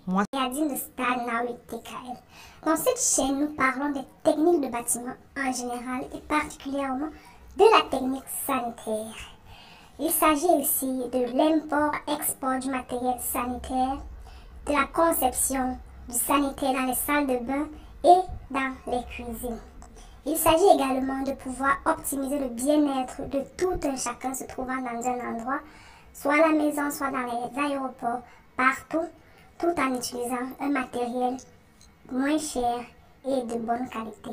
Moi, Yadine de Stalnawi TKL. Dans cette chaîne, nous parlons des techniques de bâtiment en général et particulièrement de la technique sanitaire. Il s'agit ici de l'import-export du matériel sanitaire, de la conception du sanitaire dans les salles de bain et dans les cuisines. Il s'agit également de pouvoir optimiser le bien-être de tout un chacun se trouvant dans un endroit, soit à la maison, soit dans les aéroports, partout, tout en utilisant un matériel moins cher et de bonne qualité.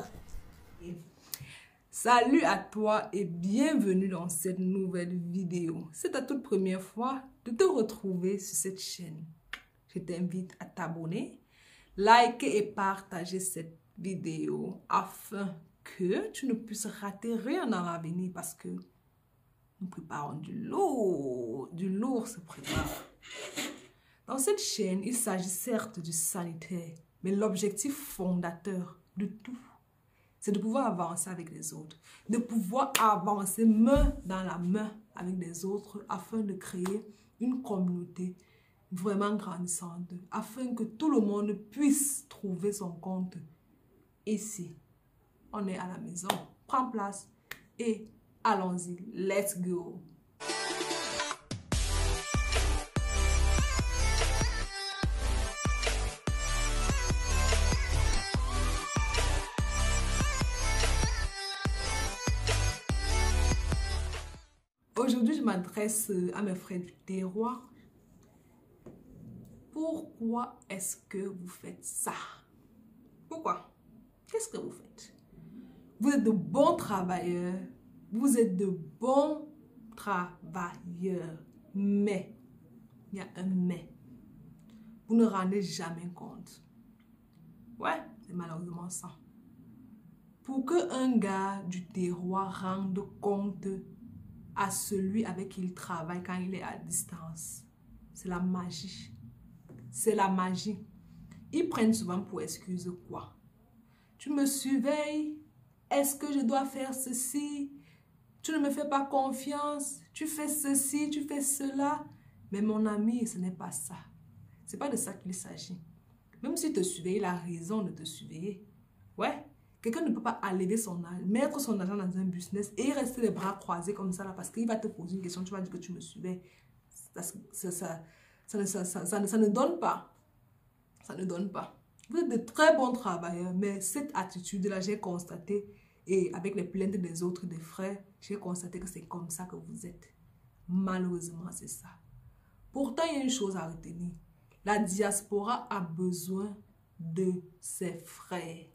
salut à toi et bienvenue dans cette nouvelle vidéo. C'est ta toute première fois de te retrouver sur cette chaîne. Je t'invite à t'abonner, liker et partager cette vidéo afin que tu ne puisses rater rien dans l'avenir parce que nous préparons du lourd se prépare. Dans cette chaîne, il s'agit certes du sanitaire, mais l'objectif fondateur de tout, c'est de pouvoir avancer avec les autres, de pouvoir avancer main dans la main avec les autres afin de créer une communauté vraiment grandissante, afin que tout le monde puisse trouver son compte. Ici, on est à la maison, prends place et allons-y, let's go! Aujourd'hui, je m'adresse à mes frères du terroir. Pourquoi est-ce que vous faites ça? Pourquoi? Qu'est-ce que vous faites? Vous êtes de bons travailleurs. Vous êtes de bons travailleurs. Mais, il y a un mais. Vous ne rendez jamais compte. Ouais, c'est malheureusement ça. Pour qu'un gars du terroir rende compte à celui avec qui il travaille quand il est à distance, c'est la magie. C'est la magie. Ils prennent souvent pour excuse quoi? Tu me surveilles? Est-ce que je dois faire ceci? Tu ne me fais pas confiance? Tu fais ceci, tu fais cela? Mais mon ami, ce n'est pas ça. C'est pas de ça qu'il s'agit. Même s'il te surveille, il a raison de te surveiller. Ouais. Quelqu'un ne peut pas alléger son âge, mettre son argent dans un business et rester les bras croisés comme ça là parce qu'il va te poser une question, tu vas dire que tu me surveilles. Ça ne donne pas. Ça ne donne pas. Vous êtes de très bons travailleurs, mais cette attitude-là, j'ai constaté, et avec les plaintes des autres, des frères, j'ai constaté que c'est comme ça que vous êtes. Malheureusement, c'est ça. Pourtant, il y a une chose à retenir. La diaspora a besoin de ses frères.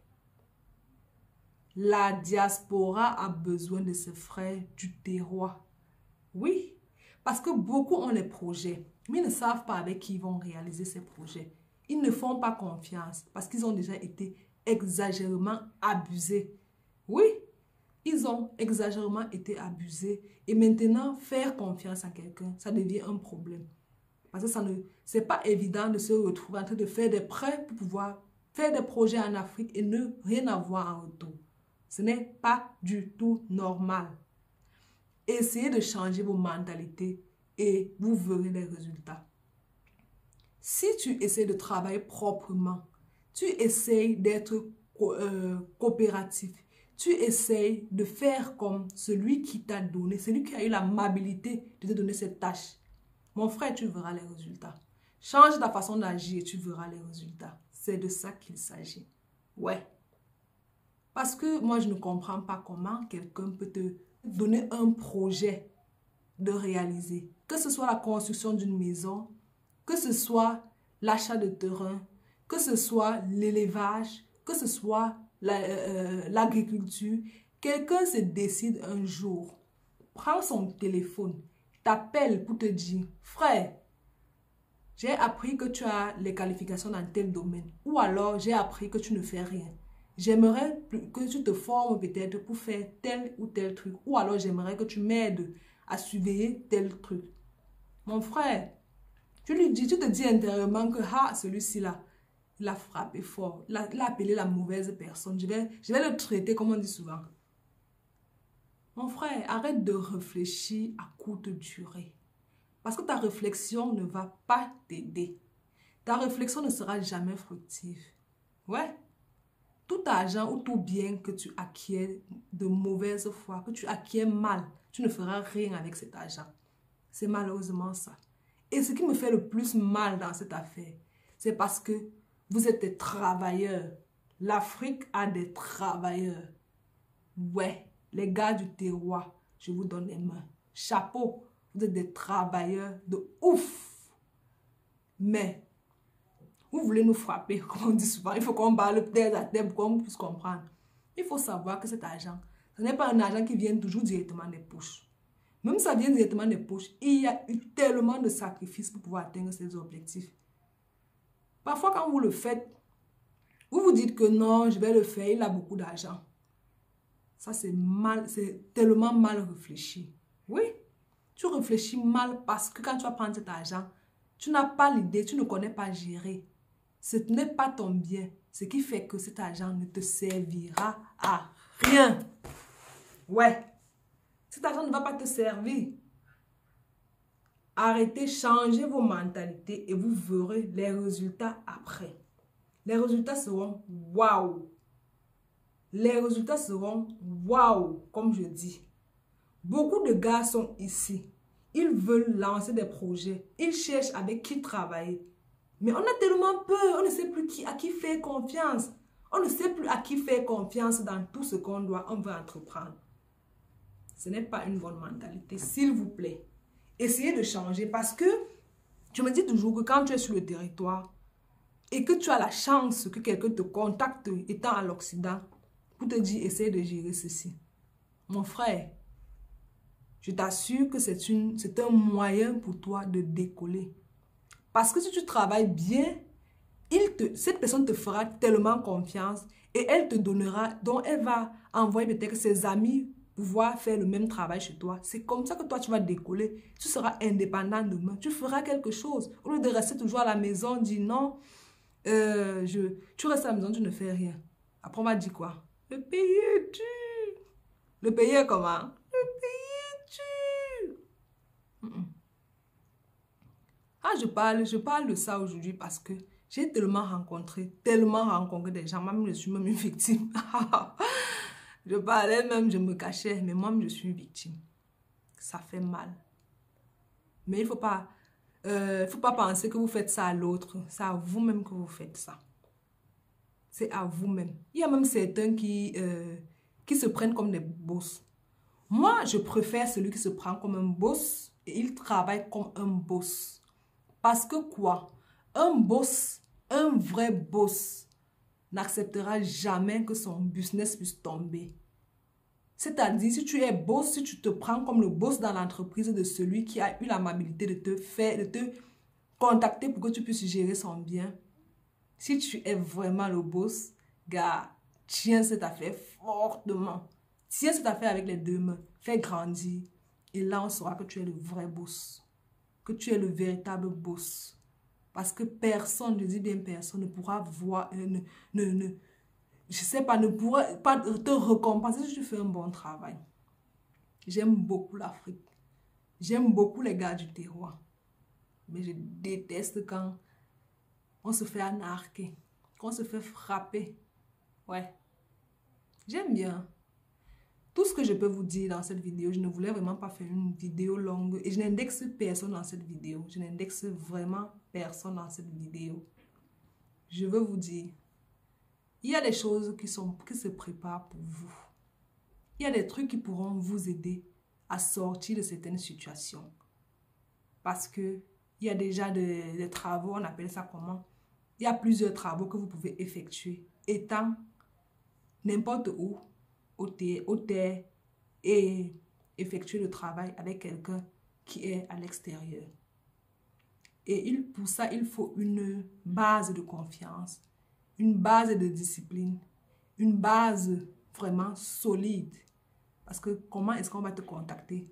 La diaspora a besoin de ses frères du terroir. Oui, parce que beaucoup ont les projets, mais ils ne savent pas avec qui ils vont réaliser ces projets. Ils ne font pas confiance parce qu'ils ont déjà été exagérément abusés. Oui, ils ont exagérément été abusés. Et maintenant, faire confiance à quelqu'un, ça devient un problème. Parce que c'est pas évident de se retrouver en train de faire des prêts pour pouvoir faire des projets en Afrique et ne rien avoir en retour. Ce n'est pas du tout normal. Essayez de changer vos mentalités et vous verrez les résultats. Si tu essaies de travailler proprement, tu essaies d'être coopératif, tu essaies de faire comme celui qui t'a donné, celui qui a eu l'amabilité de te donner cette tâche. Mon frère, tu verras les résultats. Change ta façon d'agir et tu verras les résultats. C'est de ça qu'il s'agit. Ouais. Parce que moi, je ne comprends pas comment quelqu'un peut te donner un projet de réaliser. Que ce soit la construction d'une maison, que ce soit l'achat de terrain, que ce soit l'élevage, que ce soit l'agriculture. Quelqu'un se décide un jour, prend son téléphone, t'appelle pour te dire, frère, j'ai appris que tu as les qualifications dans tel domaine. Ou alors, j'ai appris que tu ne fais rien. J'aimerais que tu te formes peut-être pour faire tel ou tel truc. Ou alors, j'aimerais que tu m'aides à surveiller tel truc. Mon frère, tu te dis intérieurement que celui-ci là, il a frappé fort. Il a appelé la mauvaise personne. Je vais le traiter comme on dit souvent. Mon frère, arrête de réfléchir à courte durée. Parce que ta réflexion ne va pas t'aider. ta réflexion ne sera jamais fructive. Ouais. Tout argent ou tout bien que tu acquiers de mauvaise foi, que tu acquiers mal, tu ne feras rien avec cet argent. C'est malheureusement ça. Et ce qui me fait le plus mal dans cette affaire, c'est parce que vous êtes des travailleurs. L'Afrique a des travailleurs. Ouais, les gars du terroir, je vous donne les mains. Chapeau, vous êtes des travailleurs de ouf. Mais, vous voulez nous frapper, comme on dit souvent. Il faut qu'on parle tête à tête pour qu'on puisse comprendre. Il faut savoir que cet argent, ce n'est pas un argent qui vient toujours directement des poches. Même si ça vient directement des poches, il y a eu tellement de sacrifices pour pouvoir atteindre ces objectifs. Parfois, quand vous le faites, vous vous dites que non, je vais le faire, il a beaucoup d'argent. Ça, c'est mal, c'est tellement mal réfléchi. Oui, tu réfléchis mal parce que quand tu vas prendre cet argent, tu n'as pas l'idée, tu ne connais pas gérer. Ce n'est pas ton bien, ce qui fait que cet argent ne te servira à rien. Ouais. Cet argent ne va pas te servir. Arrêtez, changez vos mentalités et vous verrez les résultats après. Les résultats seront waouh. Les résultats seront waouh, comme je dis. Beaucoup de gars sont ici. Ils veulent lancer des projets. Ils cherchent avec qui travailler. Mais on a tellement peur. On ne sait plus à qui faire confiance. On ne sait plus à qui faire confiance dans tout ce qu'on veut entreprendre. Ce n'est pas une bonne mentalité, s'il vous plaît. Essayez de changer parce que je me dis toujours que quand tu es sur le territoire et que tu as la chance que quelqu'un te contacte étant à l'Occident pour te dire, essaye de gérer ceci. Mon frère, je t'assure que c'est un moyen pour toi de décoller. Parce que si tu travailles bien, cette personne te fera tellement confiance et elle te donnera, donc elle va envoyer peut-être ses amis pouvoir faire le même travail chez toi. C'est comme ça que toi, tu vas décoller. Tu seras indépendant demain. Tu feras quelque chose. Au lieu de rester toujours à la maison, dire non, tu restes à la maison, tu ne fais rien. Après, on va dire quoi? Le pays est dur. Le pays est comment? Le pays est dur. Ah, je parle de ça aujourd'hui parce que j'ai tellement rencontré des gens. Moi, je suis même une victime. Je parlais même, je me cachais, mais moi, je suis une victime. Ça fait mal. Mais il ne faut pas penser que vous faites ça à l'autre. C'est à vous-même que vous faites ça. C'est à vous-même. Il y a même certains qui se prennent comme des boss. Moi, je préfère celui qui se prend comme un boss et il travaille comme un boss. Parce que quoi? Un boss, un vrai boss, n'acceptera jamais que son business puisse tomber. C'est-à-dire, si tu es boss, si tu te prends comme le boss dans l'entreprise de celui qui a eu l'amabilité de te contacter pour que tu puisses gérer son bien, si tu es vraiment le boss, gars, tiens cette affaire fortement. Tiens cette affaire avec les deux mains. Fais grandir. Et là, on saura que tu es le vrai boss. Que tu es le véritable boss. Parce que personne, je dis bien personne, ne pourra voir, je sais pas, ne pourra pas te récompenser si tu fais un bon travail. J'aime beaucoup l'Afrique. J'aime beaucoup les gars du terroir. Mais je déteste quand on se fait anarquer, qu'on se fait frapper. Ouais. J'aime bien. Tout ce que je peux vous dire dans cette vidéo, je ne voulais vraiment pas faire une vidéo longue et je n'indexe personne dans cette vidéo. Je n'indexe vraiment personne dans cette vidéo. Je veux vous dire, il y a des choses qui se préparent pour vous. Il y a des trucs qui pourront vous aider à sortir de certaines situations. Parce que il y a déjà des travaux, on appelle ça comment? Il y a plusieurs travaux que vous pouvez effectuer étant n'importe où, au terre et effectuer le travail avec quelqu'un qui est à l'extérieur. Et pour ça, il faut une base de confiance, une base de discipline, une base vraiment solide. Parce que comment est-ce qu'on va te contacter?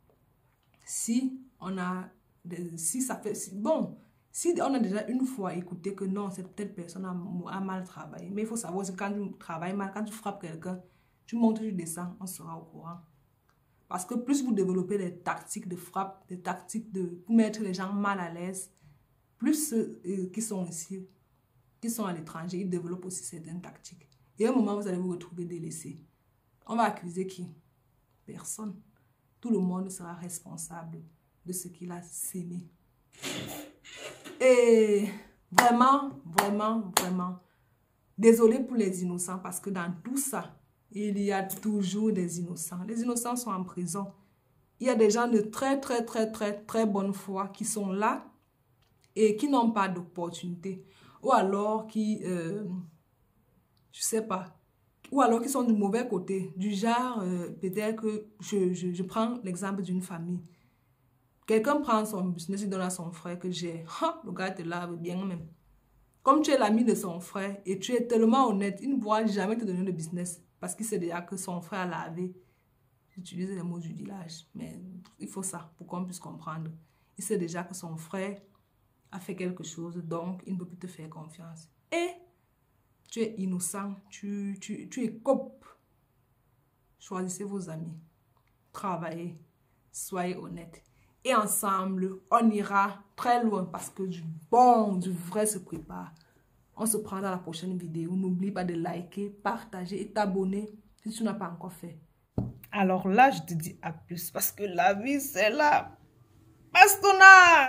Si on a si on a déjà une fois écouté que non, cette telle personne a mal travaillé. Mais il faut savoir que quand tu travailles mal, quand tu frappes quelqu'un, tu montes, tu descends, on sera au courant. Parce que plus vous développez des tactiques de frappe, des tactiques pour mettre les gens mal à l'aise, plus ceux qui sont ici, qui sont à l'étranger, ils développent aussi certaines tactiques. Et à un moment, vous allez vous retrouver délaissé. On va accuser qui? Personne. Tout le monde sera responsable de ce qu'il a sémé. Et vraiment, vraiment, vraiment, désolé pour les innocents parce que dans tout ça, il y a toujours des innocents. Les innocents sont en prison. Il y a des gens de très bonne foi qui sont là et qui n'ont pas d'opportunité. Ou alors qui, je sais pas, ou alors qui sont du mauvais côté. Du genre, peut-être que je prends l'exemple d'une famille. Quelqu'un prend son business, il donne à son frère que j'ai. Le gars te lave bien même. Comme tu es l'ami de son frère et tu es tellement honnête, il ne pourra jamais te donner de business parce qu'il sait déjà que son frère a lavé. J'utilise les mots du village, mais il faut ça pour qu'on puisse comprendre. Il sait déjà que son frère a fait quelque chose, donc il ne peut plus te faire confiance. Et tu es innocent, tu es cope. Choisissez vos amis, travaillez, soyez honnêtes. Et ensemble, on ira très loin parce que du bon, du vrai se prépare. On se prend dans la prochaine vidéo. N'oublie pas de liker, partager et t'abonner si tu n'as pas encore fait. Alors là, je te dis à plus parce que la vie, c'est la bastonnade.